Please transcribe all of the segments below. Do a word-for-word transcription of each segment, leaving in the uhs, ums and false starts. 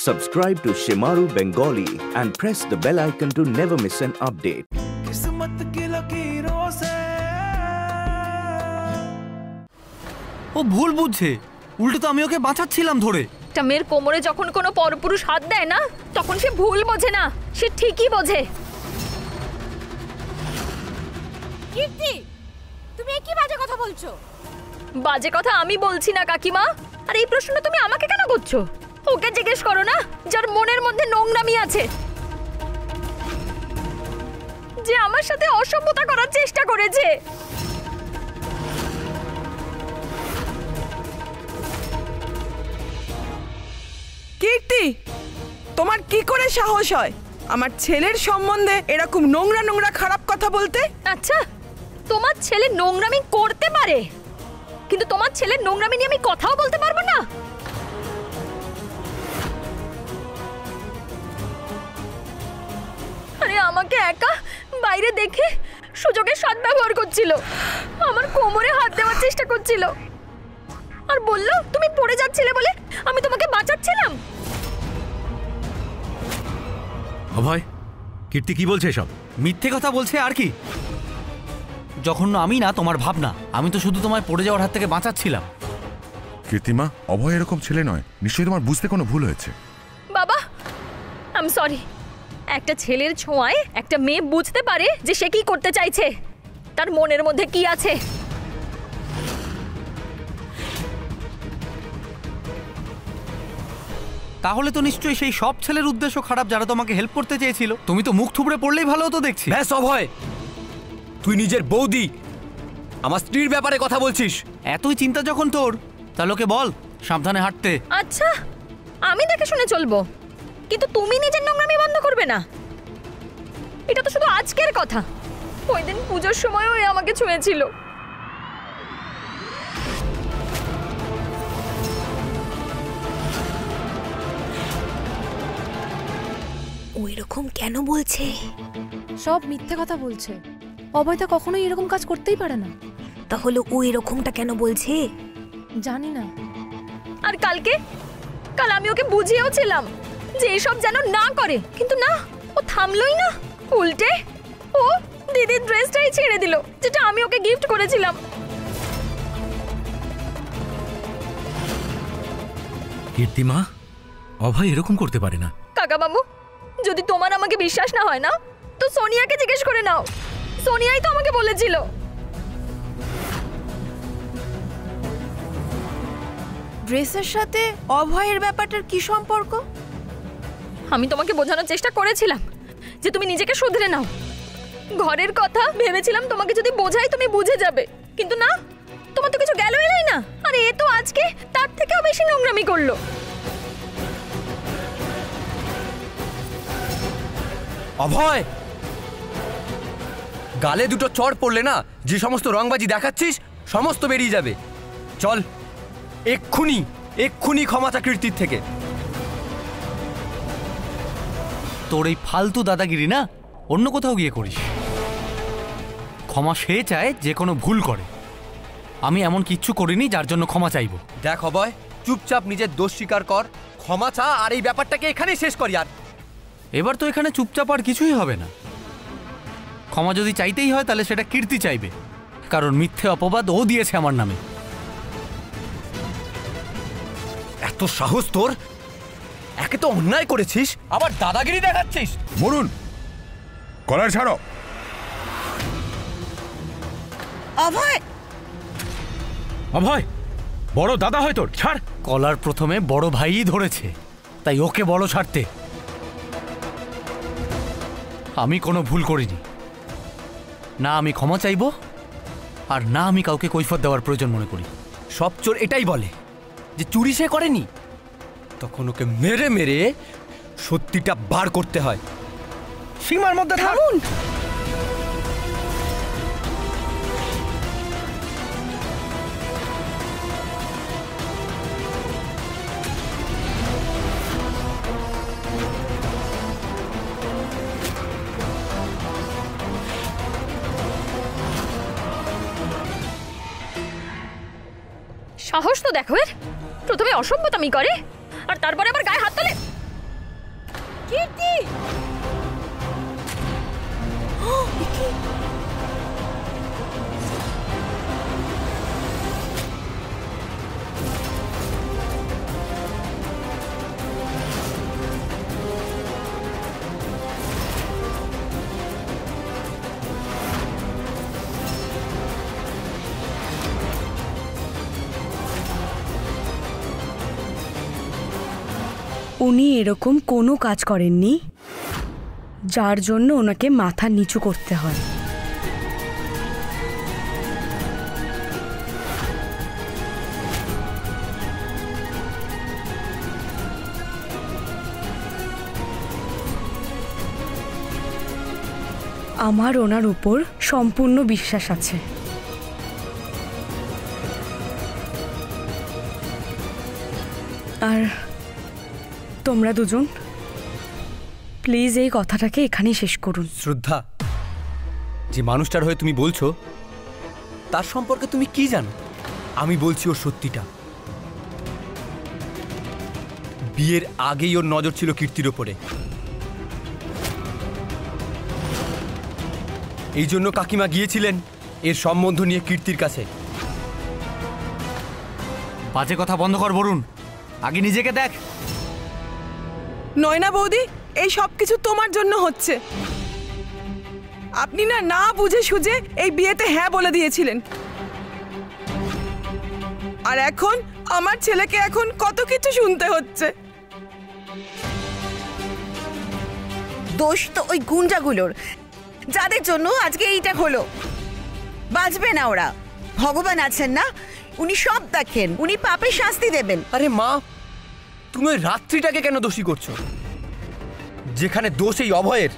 Subscribe to Shimaru Bengali and press the bell icon to never miss an update. ও ভুল বুঝছে, উল্টো তো আমি ওকে বাঁচাচ্ছিলাম ধরে। একটা মেয়ের কোমরে যখন কোনো পরপুরুষ হাত দেয় না, তখন সে ভুল বোঝে না, সে ঠিকই বোঝে। কীর্তি, তুমি কি বাজে কথা বলছো? বাজে কথা আমি বলছি না কাকিমা। আর এই প্রশ্ন তুমি আমাকে কেন করছো? ওকে জিজ্ঞেস করো না, যার মনের মধ্যে নোংরামি আছে, যে আমার সাথে অসভ্যতা করার চেষ্টা করেছে। কীর্তি, তোমার কি করে সাহস হয় আমার ছেলের সম্বন্ধে এরকম নোংরা নোংরা খারাপ কথা বলতে? আচ্ছা, তোমার ছেলে নোংরামি করতে পারে, কিন্তু তোমার ছেলের নোংরামি নিয়ে আমি কথাও বলতে পারবো না? আরে আমাকে একা বাইরে দেখে সুযোগের সদ্ব্যবহার করছিল, আমার কোমরে হাত দেওয়ার চেষ্টা করছিল, আর বললো তুমি পড়ে যাচ্ছিলে বলে আমি তোমাকে বাঁচাচ্ছিলাম। অভয়, কীর্তি কি বলছে এসব? মিথ্যে কথা বলছে আর কি। যখন আমি না তোমার ভাবনা, আমি তো শুধু তোমায় পড়ে যাওয়ার হাত থেকে বাঁচাচ্ছিলাম। কীর্তিমা, অভয় এরকম ছেলে নয়, নিশ্চয়ই তোমার বুঝতে কোনো ভুল হয়েছে। বাবা, আই এম সরি। একটা ছেলের ছোঁয়ায় একটা মেয়ে বুঝতে পারে যে সে কি করতে চাইছে, তার মনের মধ্যে কি আছে। তাহলে তো নিশ্চয়ই সেই সব ছেলের উদ্দেশ্য খারাপ যারা তোমাকে হেল্প করতে চেয়েছিল। তুমি তো মুখ থুবড়ে পড়লেই ভালো হতো দেখছি। ব্যাস অভয়, তুই নিজের বৌদি আমার স্ত্রীর ব্যাপারে কথা বলছিস। এতই চিন্তা যখন তোর, তাহলে ওকে বল সাবধানে হাঁটতে। আচ্ছা, আমি দেখে শুনে চলবো, কিন্তু তুমি নিজের নোংরামি বন্ধ করবে না। এটা তো শুধু আজকের কথা, ওই দিন পুজোর সময়ও এ আমাকে ছুঁয়েছিল। ও এরকম কেন বলছে? সব মিথ্যে কথা বলছে। অভয় তো কখনোই এরকম কাজ করতেই পারে না। তাহলে ও এরকমটা কেন বলছে? জানি না। আর কালকে কাল আমি ওকে বুঝিয়েও ছিলাম যে এসব যেন না করে, কিন্তু না, ও থামলোই না। উল্টে ও দিদির ড্রেসটাই ছেড়ে দিল, যেটা আমি ওকে গিফট করেছিলাম। কীর্তিমা, অভয় এরকম করতে পারে না। কাকা বাবু, যদি তোমার আমাকে বিশ্বাস না হয় না, তো সোনিয়াকে জিজ্ঞেস করে নাও। সোনিয়াই তো আমাকে বলেছিল। ড্রেসের সাথে অভয়ের ব্যাপারটার কি সম্পর্ক? আমি তোমাকে বোঝানোর চেষ্টা করেছিলাম যে তুমি নিজেকে শুধরে নাও। ঘরের কথা ভেবেছিলাম তোমাকে যদি বোঝাই তুমি বুঝে যাবে, কিন্তু না, তোমার তো কিছু গেল এলাই না। আর এ তো আজকে তার থেকেও বেশি নোংরামি করলো। অভয়, গালে দুটো চড় পড়লে না, যে সমস্ত রংবাজি দেখাচ্ছিস সমস্ত বেরিয়ে যাবে। চল এক্ষুনি এক্ষুনি ক্ষমা চা কীর্তির থেকে। তোর এই ফালতু দাদাগিরি না অন্য কোথাও গিয়ে করিস। ক্ষমা সে চায় যে কোনো ভুল করে। আমি এমন কিচ্ছু করিনি যার জন্য ক্ষমা চাইব। দেখ অভয়, চুপচাপ নিজের দোষ স্বীকার কর, ক্ষমা চা, আর এই ব্যাপারটাকে এখানেই শেষ করি। আর এবার তো এখানে চুপচাপ আর কিছুই হবে না। ক্ষমা যদি চাইতেই হয় তাহলে সেটা কীর্তি চাইবে, কারণ মিথ্যে অপবাদ ও দিয়েছে আমার নামে। এত সাহস তোর! একে তো অন্যায় করেছিস, আবার দাদাগিরি দেখাচ্ছিস। মরুন, কলার ছাড়ো। অভয়, অভয়, বড় দাদা হয় তোর, ছাড়। কলার প্রথমে বড় ভাইই ধরেছে, তাই ওকে বড় ছাড়তে। আমি কোনো ভুল করিনি, না আমি ক্ষমা চাইব, আর না আমি কাউকে কৈফিয়ত দেওয়ার প্রয়োজন মনে করি। সব চোর এটাই বলে যে চুরি সে করেনি, তখন ওকে মেরে মেরে সত্যিটা বার করতে হয়। সীমার মধ্যে থামুন। সাহস তো দেখো এর, প্রথমে অসভ্যতামি করে আর তারপরে আবার গায়ে হাত তোলে। উনি এরকম কোনো কাজ করেননি যার জন্য ওনাকে মাথা নিচু করতে হয়। আমার ওনার উপর সম্পূর্ণ বিশ্বাস আছে। আর তোমরা দুজন প্লিজ এই কথাটাকে এখানেই শেষ করুন। শ্রদ্ধা, যে মানুষটার হয়ে তুমি বলছো তার সম্পর্কে তুমি কি জানো? আমি বলছি ওর সত্যিটা। বিয়ের আগেই ওর নজর ছিল কীর্তির ওপরে। এই জন্য কাকিমা গিয়েছিলেন এর সম্বন্ধ নিয়ে কীর্তির কাছে। বাজে কথা বন্ধ কর বরুণ, আগে নিজেকে দেখ। নয়না বৌদি, এই সব কিছু তোমার জন্য হচ্ছে। আপনি না না বুঝে সুঝে এই বিয়েতে হ্যাঁ বলে দিয়েছিলেন, আর এখন আমার ছেলেকে এখন কত কিছু শুনতে হচ্ছে। দোষ তো ওই গুন্ডাগুলোর, যাদের জন্য আজকে এইটা হলো। বাঁচবে না ওরা। ভগবান আছেন না, উনি সব দেখেন, উনি পাপের শাস্তি দেবেন। আরে মা, তুমি ওই রাত্রিটাকে কেন দোষী করছো, যেখানে দোষ এই অভয়ের?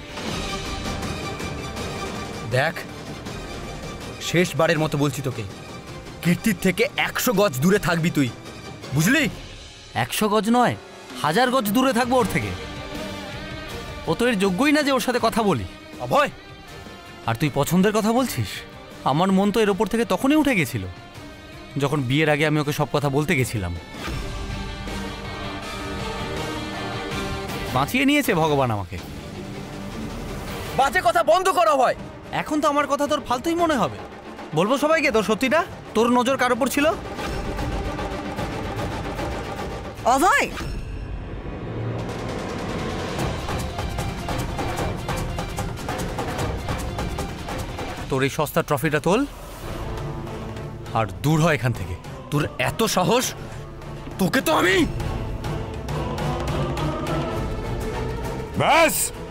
দেখ, শেষবারের মতো বলছি তোকে, কীর্তির থেকে একশো গজ দূরে থাকবি তুই, বুঝলি? একশো গজ নয়, হাজার গজ দূরে থাকবো ওর থেকে। ও তো এর যোগ্যই না যে ওর সাথে কথা বলি। অভয়, আর তুই পছন্দের কথা বলছিস? আমার মন তো এর ওপর থেকে তখনই উঠে গেছিল যখন বিয়ের আগে আমি ওকে সব কথা বলতে গেছিলাম। বাঁচিয়ে নিয়েছে ভগবান আমাকে। বাজে কথা বন্ধ কর অভয়। এখন তো আমার কথা তোর ফালতুই মনে হবে। বলবো সবাইকে তোর সত্যিটা? তোর নজর কার ওপর ছিল? অভয়, তোর এই সস্তা ট্রফিটা তোল আর দূর হয় এখান থেকে। তোর এত সাহস, তোকে তো আমি। ব্যাস